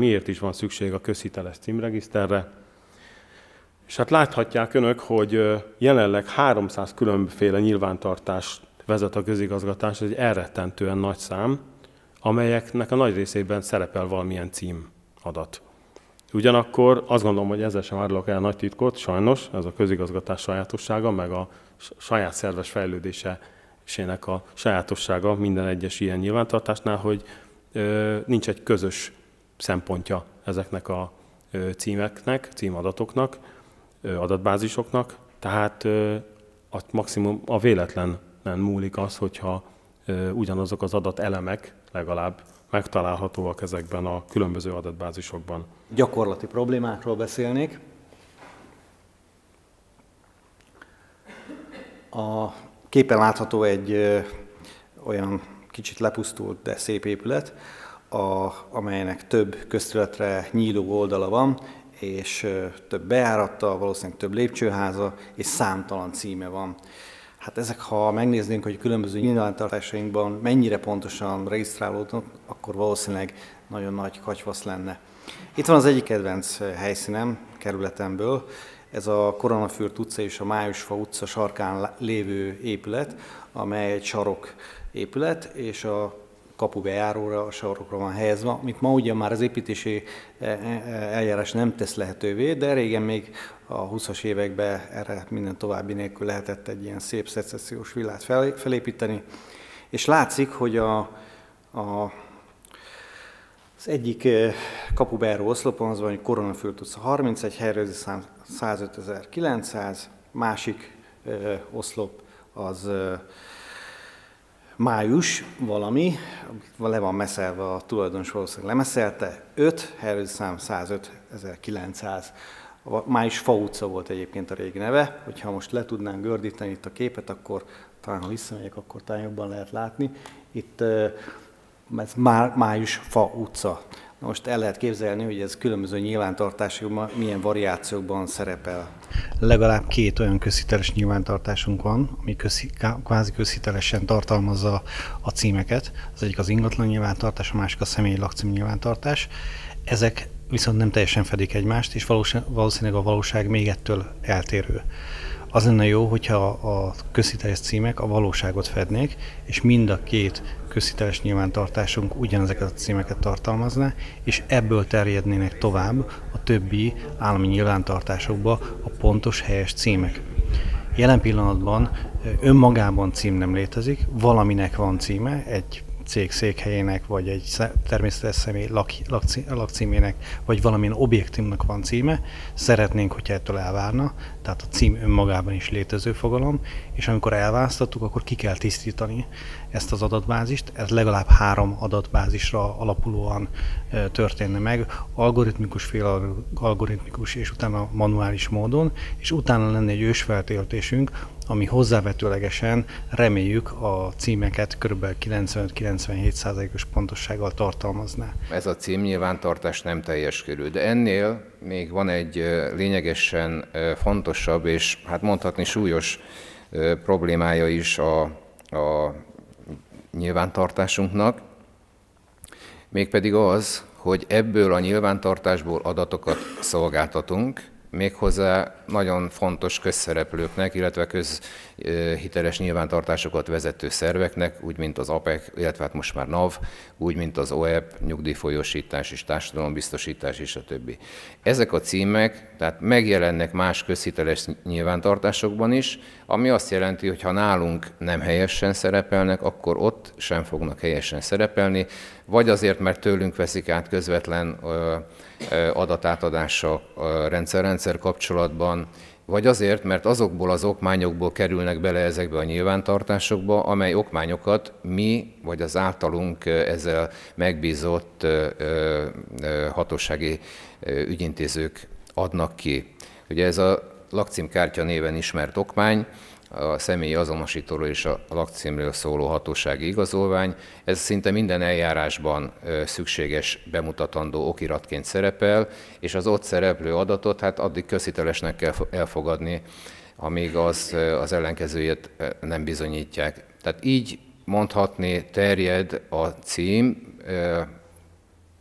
miért is van szükség a közhiteles címregiszterre. És hát láthatják önök, hogy jelenleg 300 különböző nyilvántartást vezet a közigazgatás, ez egy elrettentően nagy szám, amelyeknek a nagy részében szerepel valamilyen címadat. Ugyanakkor azt gondolom, hogy ezzel sem árulok el nagy titkot, sajnos, ez a közigazgatás sajátossága, meg a saját szerves fejlődésének a sajátossága minden egyes ilyen nyilvántartásnál, hogy nincs egy közös szempontja ezeknek a címeknek, címadatoknak, adatbázisoknak, tehát maximum a véletlenen múlik az, hogyha ugyanazok az adatelemek legalább megtalálhatóak ezekben a különböző adatbázisokban. Gyakorlati problémákról beszélnék. A képen látható egy olyan kicsit lepusztult, de szép épület, amelynek több közterületre nyíló oldala van, és több bejárata, valószínűleg több lépcsőháza, és számtalan címe van. Hát ezek, ha megnéznénk, hogy különböző nyilvántartásainkban mennyire pontosan regisztrálódnak, akkor valószínűleg nagyon nagy katyvasz lenne. Itt van az egyik kedvenc helyszínem, kerületemből, ez a Koronafürt utca és a Májusfa utca sarkán lévő épület, amely egy sarok épület, és a kapubejáróra, a sarokra van helyezve, amit ma ugyan már az építési eljárás nem tesz lehetővé, de régen még a 20-as években erre minden további nélkül lehetett egy ilyen szép szecessziós villát felépíteni. És látszik, hogy az egyik kapubejáró oszlopon az van, hogy Koronafürt utca 31, helyreőrző szám 105.900, másik oszlop az Május valami, le van messzelve, a tulajdonos valószínűleg lemesszelte, 5, helyreőrző szám 105.900. A Májusfa utca volt egyébként a régi neve, hogyha most le tudnánk gördíteni itt a képet, akkor talán ha visszamegyek, akkor talán jobban lehet látni. Itt ez Májusfa utca. Na most el lehet képzelni, hogy ez különböző nyilvántartásokban milyen variációkban szerepel. Legalább 2 olyan közhiteles nyilvántartásunk van, ami kvázi közhitelesen tartalmazza a címeket. Az egyik az ingatlan nyilvántartás, a másik a személyi lakcím nyilvántartás. Ezek viszont nem teljesen fedik egymást, és valószínűleg a valóság még ettől eltérő. Az lenne jó, hogyha a közhiteles címek a valóságot fednék, és mind a 2 közhiteles nyilvántartásunk ugyanezeket a címeket tartalmazná, és ebből terjednének tovább a többi állami nyilvántartásokba a pontos, helyes címek. Jelen pillanatban önmagában cím nem létezik, valaminek van címe, egy cég székhelyének, vagy egy természetes személy lakcímének, vagy valamilyen objektumnak van címe, szeretnénk, hogyha ettől elvárna, tehát a cím önmagában is létező fogalom, és amikor elválasztottuk, akkor ki kell tisztítani ezt az adatbázist, ez legalább 3 adatbázisra alapulóan történne meg, algoritmikus, félalgoritmikus és utána manuális módon, és utána lenne egy ősfeltöltésünk, ami hozzávetőlegesen reméljük a címeket kb. 95-97%-os pontossággal tartalmazná. Ez a címnyilvántartás nem teljes körül, de ennél még van egy lényegesen fontosabb és hát mondhatni súlyos problémája is a nyilvántartásunknak, mégpedig az, hogy ebből a nyilvántartásból adatokat szolgáltatunk, méghozzá nagyon fontos közszereplőknek, illetve közhiteles nyilvántartásokat vezető szerveknek, úgy mint az APEC, illetve hát most már NAV, úgy mint az OEP, nyugdíjfolyósítás és társadalombiztosítás és a többi. Ezek a címek tehát megjelennek más közhiteles nyilvántartásokban is, ami azt jelenti, hogy ha nálunk nem helyesen szerepelnek, akkor ott sem fognak helyesen szerepelni, vagy azért, mert tőlünk veszik át közvetlen adatátadása rendszer-rendszer kapcsolatban, vagy azért, mert azokból az okmányokból kerülnek bele ezekbe a nyilvántartásokba, amely okmányokat mi, vagy az általunk ezzel megbízott hatósági ügyintézők adnak ki. Ugye ez a lakcímkártya néven ismert okmány, a személyi azonosítóról és a lakcímről szóló hatósági igazolvány. Ez szinte minden eljárásban szükséges, bemutatandó okiratként szerepel, és az ott szereplő adatot hát addig közhitelesnek kell elfogadni, amíg az ellenkezőjét nem bizonyítják. Tehát így mondhatni terjed a cím,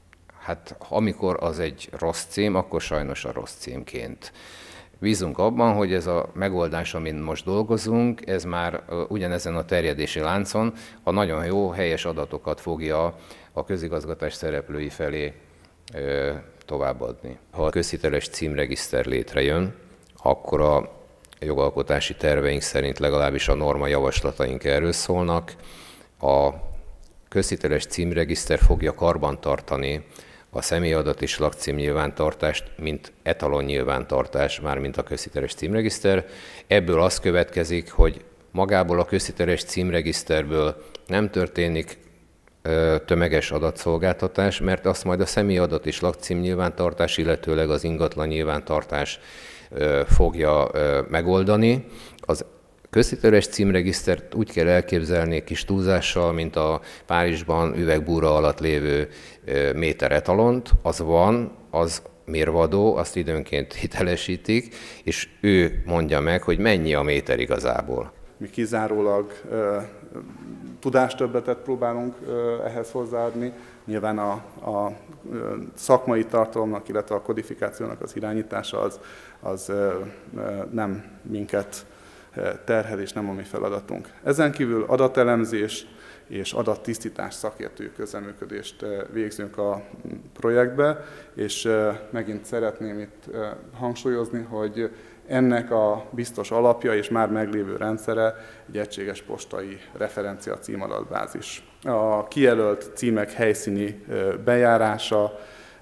hát amikor az egy rossz cím, akkor sajnos a rossz címként. Bízunk abban, hogy ez a megoldás, amin most dolgozunk, ez már ugyanezen a terjedési láncon a nagyon jó, helyes adatokat fogja a közigazgatás szereplői felé továbbadni. Ha a közhiteles címregiszter létrejön, akkor a jogalkotási terveink szerint legalábbis a norma javaslataink erről szólnak. A közhiteles címregiszter fogja karbantartani a személyadat és lakcím nyilvántartást, mint etalon nyilvántartás, mármint a közhiteles címregiszter. Ebből az következik, hogy magából a közhiteles címregiszterből nem történik tömeges adatszolgáltatás, mert azt majd a személyadat és lakcím nyilvántartás, illetőleg az ingatlan nyilvántartás fogja megoldani. Az közhiteles címregisztert úgy kell elképzelni kis túlzással, mint a Párizsban üvegbúra alatt lévő méteretalont. Az van, az mérvadó, azt időnként hitelesítik, és ő mondja meg, hogy mennyi a méter igazából. Mi kizárólag tudástöbbletet próbálunk ehhez hozzáadni. Nyilván a szakmai tartalomnak, illetve a kodifikációnak az irányítása az nem minket terhel, és nem a mi feladatunk. Ezen kívül adatelemzés és adattisztítás szakértői közreműködést végzünk a projektbe, és megint szeretném itt hangsúlyozni, hogy ennek a biztos alapja és már meglévő rendszere egy egységes postai referencia címadatbázis. A kijelölt címek helyszíni bejárása,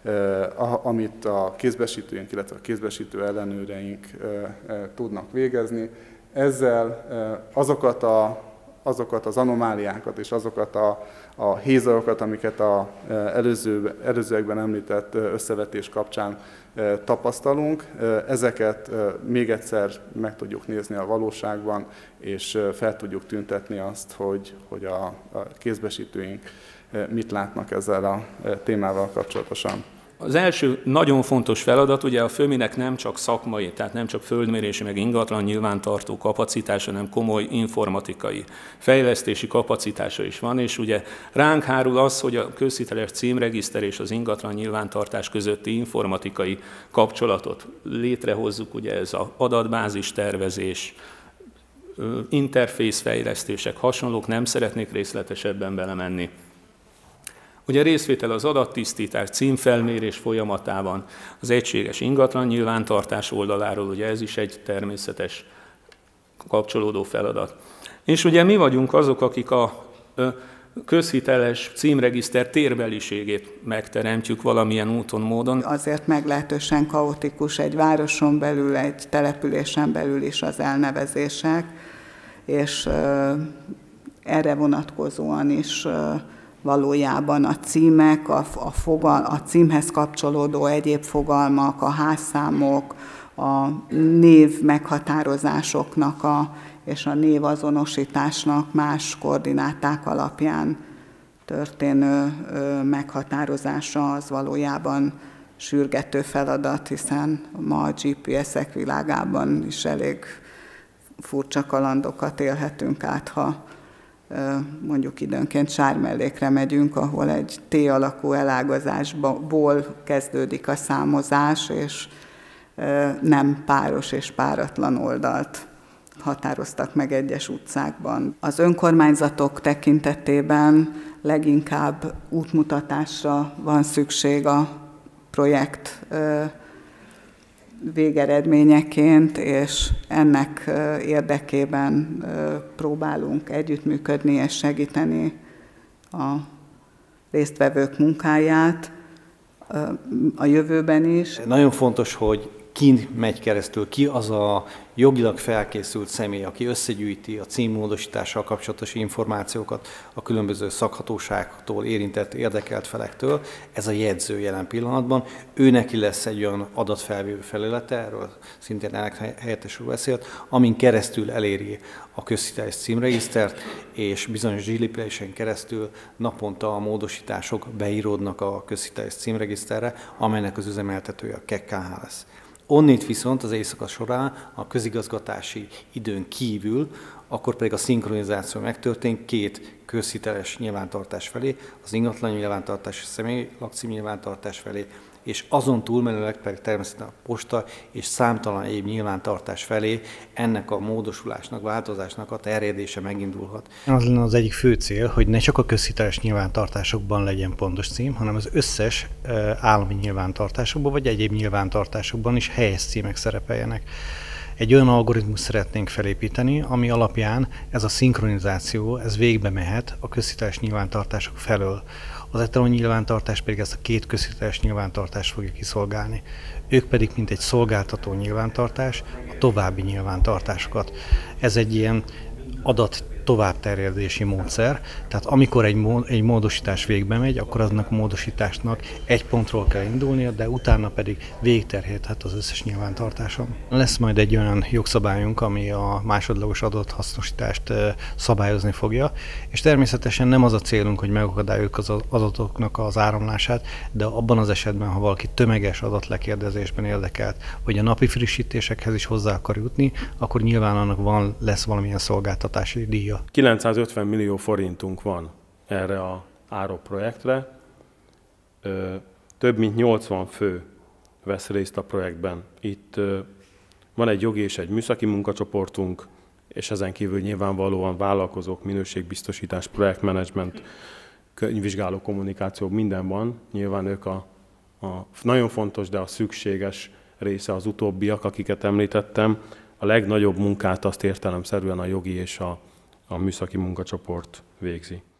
amit a kézbesítőink, illetve a kézbesítő ellenőreink tudnak végezni. Ezzel azokat az anomáliákat és azokat a hézagokat, amiket az előzőekben említett összevetés kapcsán tapasztalunk, ezeket még egyszer meg tudjuk nézni a valóságban, és fel tudjuk tüntetni azt, hogy a kézbesítőink mit látnak ezzel a témával kapcsolatosan. Az első nagyon fontos feladat, ugye a FÖMI-nek nem csak szakmai, tehát nem csak földmérési, meg ingatlan nyilvántartó kapacitása, hanem komoly informatikai fejlesztési kapacitása is van, és ugye ránk hárul az, hogy a közhiteles címregiszter és az ingatlan nyilvántartás közötti informatikai kapcsolatot létrehozzuk, ugye ez az adatbázis tervezés, interfész fejlesztések, hasonlók, nem szeretnék részletesebben belemenni. Ugye részvétel az adattisztítás, címfelmérés folyamatában, az egységes ingatlan nyilvántartás oldaláról, ugye ez is egy természetes kapcsolódó feladat. És ugye mi vagyunk azok, akik a közhiteles címregiszter térbeliségét megteremtjük valamilyen úton, módon. Azért meglehetősen kaotikus egy városon belül, egy településen belül is az elnevezések, és erre vonatkozóan is valójában a címek, a címhez kapcsolódó egyéb fogalmak, a házszámok, a név meghatározásoknak és a névazonosításnak más koordináták alapján történő meghatározása az valójában sürgető feladat, hiszen ma a GPS-ek világában is elég furcsa kalandokat élhetünk át, ha mondjuk időnként Sármellékre megyünk, ahol egy T-alakú elágazásból kezdődik a számozás, és nem páros és páratlan oldalt határoztak meg egyes utcákban. Az önkormányzatok tekintetében leginkább útmutatásra van szükség a projekt végeredményeként, és ennek érdekében próbálunk együttműködni és segíteni a résztvevők munkáját a jövőben is. Nagyon fontos, hogy ki megy keresztül, ki az a jogilag felkészült személy, aki összegyűjti a címmódosítással kapcsolatos információkat a különböző szakhatóságtól, érintett, érdekelt felektől. Ez a jegyző jelen pillanatban. Ő neki lesz egy olyan adatfelvevő felülete, erről szintén helyettes úr beszélt, amin keresztül eléri a közhiteles címregisztert, és bizonyos zsiliplésen keresztül naponta a módosítások beíródnak a közhiteles címregiszterre, amelynek az üzemeltetője a KKH lesz. Onnét viszont az éjszaka során a közigazgatási időn kívül, akkor pedig a szinkronizáció megtörtént két közhiteles nyilvántartás felé, az ingatlan nyilvántartás, a személy lakcím nyilvántartás felé, és azon túlmenőleg pedig természetesen a posta és számtalan egyéb nyilvántartás felé ennek a módosulásnak, változásnak a terjedése megindulhat. Az lenne az egyik fő cél, hogy ne csak a közhiteles nyilvántartásokban legyen pontos cím, hanem az összes állami nyilvántartásokban vagy egyéb nyilvántartásokban is helyes címek szerepeljenek. Egy olyan algoritmus szeretnénk felépíteni, ami alapján ez a szinkronizáció, ez végbe mehet a közhiteles nyilvántartások felől. Az etalon nyilvántartás pedig ezt a két közhiteles nyilvántartást fogja kiszolgálni. Ők pedig, mint egy szolgáltató nyilvántartás, a további nyilvántartásokat. Ez egy ilyen adat továbbterjedési módszer, tehát amikor egy módosítás végbe megy, akkor aznak a módosításnak egy pontról kell indulnia, de utána pedig végigterjedhet az összes nyilvántartáson. Lesz majd egy olyan jogszabályunk, ami a másodlagos adathasznosítást szabályozni fogja, és természetesen nem az a célunk, hogy megakadályoljuk az adatoknak az áramlását, de abban az esetben, ha valaki tömeges adatlekérdezésben érdekelt, vagy a napi frissítésekhez is hozzá akar jutni, akkor nyilván annak lesz valamilyen szolgáltatási díja. 950 millió forintunk van erre a AROP projektre. Több mint 80 fő vesz részt a projektben. Itt van egy jogi és egy műszaki munkacsoportunk, és ezen kívül nyilvánvalóan vállalkozók, minőségbiztosítás, projektmenedzsment, könyvvizsgáló kommunikáció, minden van. Nyilván ők a nagyon fontos, de a szükséges része az utóbbiak, akiket említettem. A legnagyobb munkát azt értelemszerűen a jogi és a műszaki munkacsoport végzi.